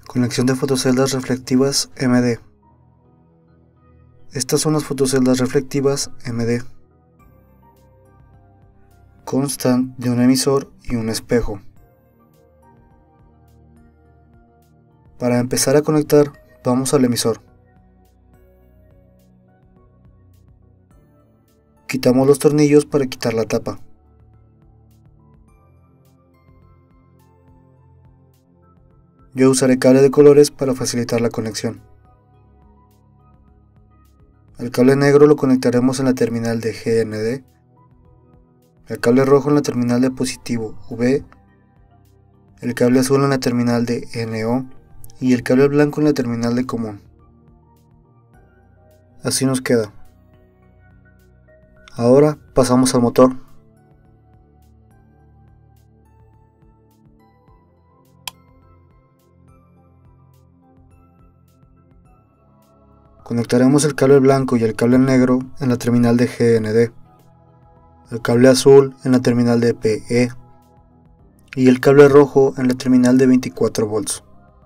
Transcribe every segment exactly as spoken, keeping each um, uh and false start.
Conexión de fotoceldas reflectivas M D. Estas son las fotoceldas reflectivas M D. Constan de un emisor y un espejo. Para empezar a conectar, vamos al emisor. Quitamos los tornillos para quitar la tapa. Yo usaré cable de colores para facilitar la conexión. El cable negro lo conectaremos en la terminal de G N D, el cable rojo en la terminal de positivo V, el cable azul en la terminal de N O y el cable blanco en la terminal de común. Así nos queda. Ahora pasamos al motor. Conectaremos el cable blanco y el cable negro en la terminal de G N D, el cable azul en la terminal de P E y el cable rojo en la terminal de veinticuatro volts.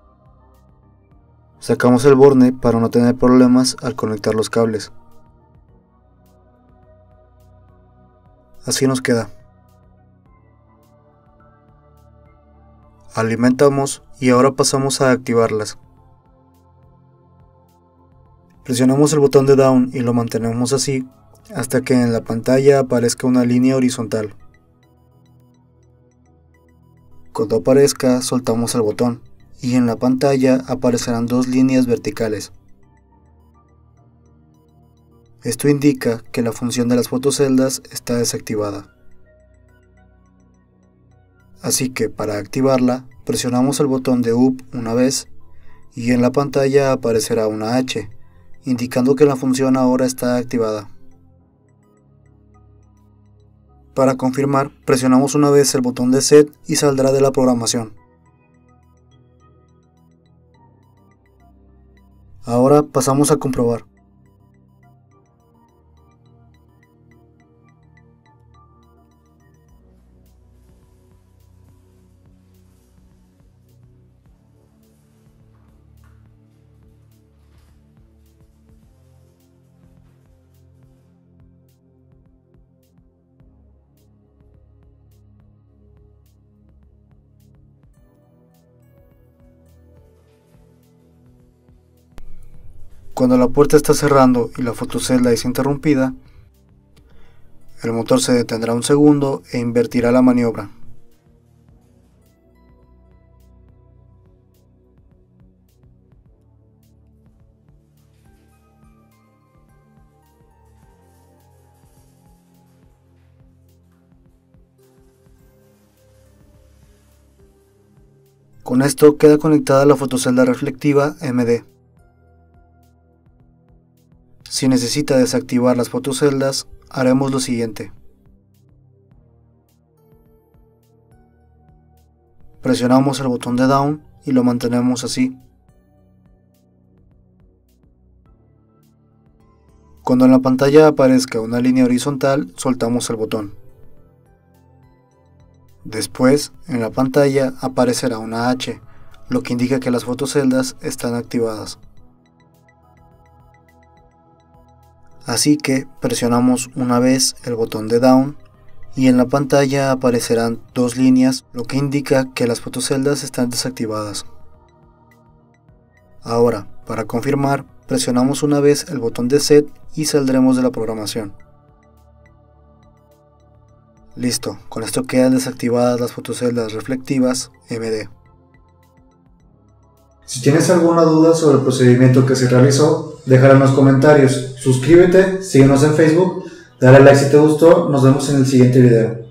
Sacamos el borne para no tener problemas al conectar los cables. Así nos queda. Alimentamos y ahora pasamos a activarlas. Presionamos el botón de Down y lo mantenemos así hasta que en la pantalla aparezca una línea horizontal. Cuando aparezca, soltamos el botón y en la pantalla aparecerán dos líneas verticales. Esto indica que la función de las fotoceldas está desactivada. Así que para activarla, presionamos el botón de Up una vez y en la pantalla aparecerá una H, indicando que la función ahora está activada. Para confirmar, presionamos una vez el botón de Set y saldrá de la programación. Ahora pasamos a comprobar. Cuando la puerta está cerrando y la fotocelda es interrumpida, el motor se detendrá un segundo e invertirá la maniobra. Con esto queda conectada la fotocelda reflectiva M D. Si necesita desactivar las fotoceldas, haremos lo siguiente. Presionamos el botón de Down y lo mantenemos así. Cuando en la pantalla aparezca una línea horizontal, soltamos el botón. Después, en la pantalla aparecerá una H, lo que indica que las fotoceldas están activadas. Así que presionamos una vez el botón de Down y en la pantalla aparecerán dos líneas, lo que indica que las fotoceldas están desactivadas. Ahora, para confirmar, presionamos una vez el botón de Set y saldremos de la programación. Listo, con esto quedan desactivadas las fotoceldas reflectivas M D. Si tienes alguna duda sobre el procedimiento que se realizó, déjala en los comentarios. Suscríbete, síguenos en Facebook, dale like si te gustó, nos vemos en el siguiente video.